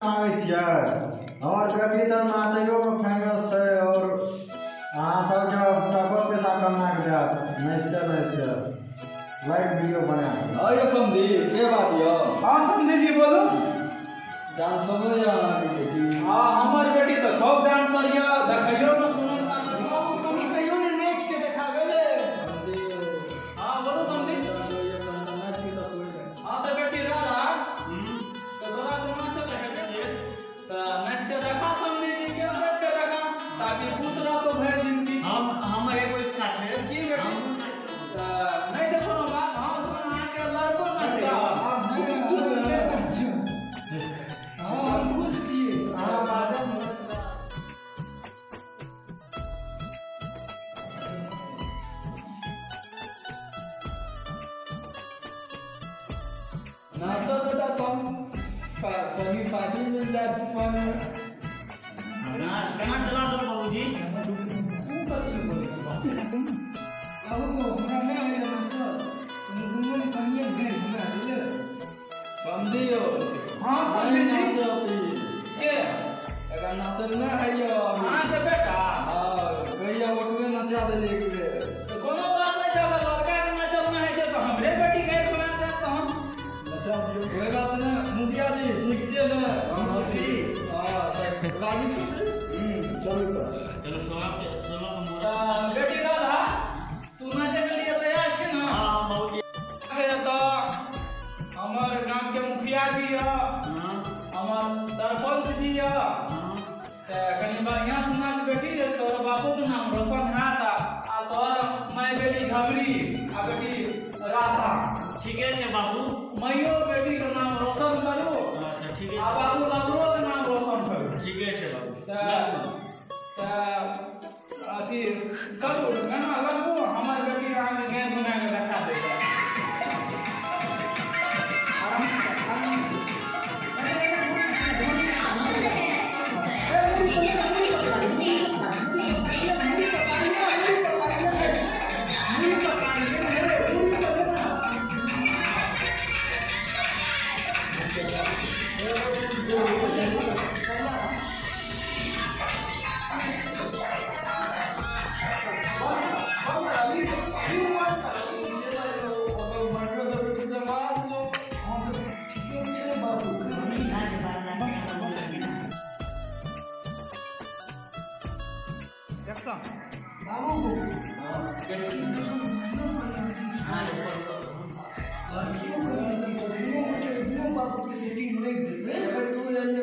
हमार बेटी तो नाचो में फेमस है और अहाँ सबके टको पैसा कमा के देत नाचते लाइव वीडियो बना अरे समझी से बात यो हां समझी जी बोलो डांस सब या बेटी हां हमर बेटी तो खूब डांसर या देखियो न सुनन सामने बाबू कमी कहियो ने नाच के देखा गेले हां बोलो समझी नाच के तो कोई हां तो बेटी राधा तो तोरा तो नाच रहे छे तो नाच के देखा समझी जी के देख के देखा ताकि खुश रह तो भर जिंदगी हमर एगो इच्छा है की बेटी नहीं से कोनो बात हां सुन आ के लड़को नाचे आप हां खुश छी हां बादम ना तो बेटा तुम कभी शादी में जाती पर ना केना चला दो बाबूजी अब को हमरा में आइले ना चल तुम दुनु ने कनिए घर घुमा दिले समझियो हां समझी जी के अगर नाचल ना आइयो हां के बेटा हां कहिया ओकरे नचा देले एक बेर तो कोनो बात नहीं छै अगर लड़का के नाचल ना है छै तो हमरे बेटी घर घुमा दे तो हम नचा दियो कोई बात ना मुखिया जी ठीक छै ना हां ठीक हां राजी चलो चलो सोलह का मोरा बेटी राधा तू नाचे के लिए तैयार छी ना हां बाबूजी है तो हमर गांव के मुखिया जी है हां हमर सरपंच जी है कहीं बढ़िया से नाच बेटी है तोर बाबू के नाम रोशन हाथ आ तोर माय बेटी झगड़ी आ बेटी राधा ठीक है बाबू मइयो बेटी के नाम रोशन करू अच्छा ठीक आ है बाबू लगरो के नाम रोशन करू ठीक है बाबू त अथी करू गाना लगू हमर बेटी आगे गेंद बना के रखा देगा सेटिंग नहीं देते अगर तू